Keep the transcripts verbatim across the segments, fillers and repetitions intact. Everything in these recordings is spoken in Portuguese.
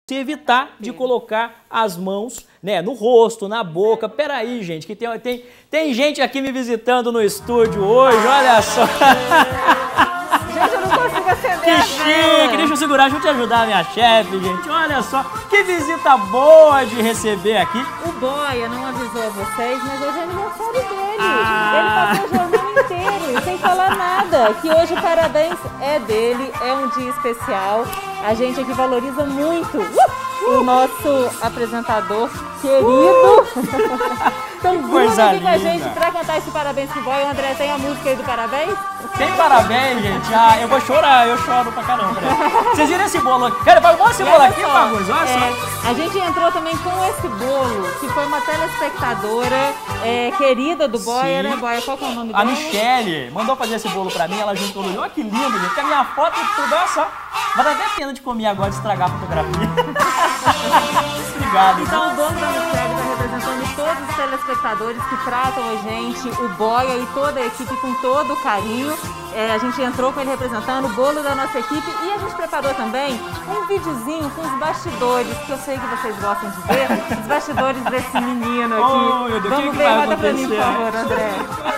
Se evitar de colocar as mãos, né, no rosto, na boca. Peraí, gente, que tem, tem, tem gente aqui me visitando no estúdio hoje, olha só. Gente, eu não consigo acender. Que chique, deixa eu segurar, deixa eu te ajudar, minha chefe, gente. Olha só, que visita boa de receber aqui. O Boia não avisou a vocês, mas hoje é aniversário dele. Ah. Ele passou o jornal inteiro, sem falar nada. Que hoje o parabéns é dele, é um dia especial. A gente aqui valoriza muito uh, o nosso apresentador querido. Uh. Então, gruda aqui com a gente pra cantar esse parabéns pro Boia. O André tem a música aí do parabéns? Tem parabéns, gente. Ah, eu vou chorar, eu choro pra caramba. Né? Vocês viram esse bolo aqui? Cara, mostra esse bolo aqui, Fagundes, olha é, só. A gente entrou também com esse bolo, que foi uma telespectadora é, querida do Boia, né, Boia? Qual que é o nome dela? A Michele mandou fazer esse bolo pra mim, ela junto com o Olha que lindo, gente. Que a minha foto e tudo, olha só. Vai dar até pena de comer agora, de estragar a fotografia. Obrigado. Então o dono da Michele está representando todos os telespectadores que tratam a gente, o Boia e toda a equipe com todo o carinho. É, a gente entrou com ele representando o bolo da nossa equipe e a gente preparou também um videozinho com os bastidores, que eu sei que vocês gostam de ver, os bastidores desse menino aqui. Oh, meu Deus, vamos que ver, que roda pra mim, por favor, André.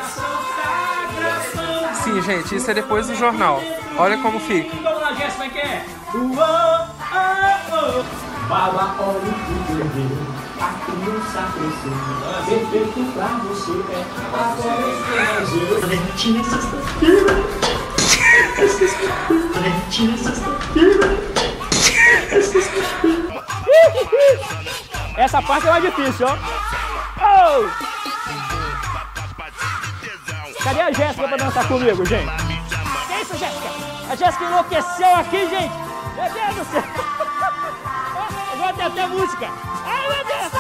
Sim, gente, isso é depois do jornal. Olha como fica. Vamos lá, Jéssica, como é que é? Fala, olha o que bebê, a criança cresceu, perfeito pra você, é agora é Valentina sexta-feira, é sexta-feira, Valentina sexta-feira, é sexta-feira. Essa parte é mais difícil, ó. Oh! Cadê a Jéssica pra dançar comigo, gente? Que isso, Jéssica? A Jéssica enlouqueceu aqui, gente! Meu Deus do céu! Agora tem até música! Ai, meu Deus!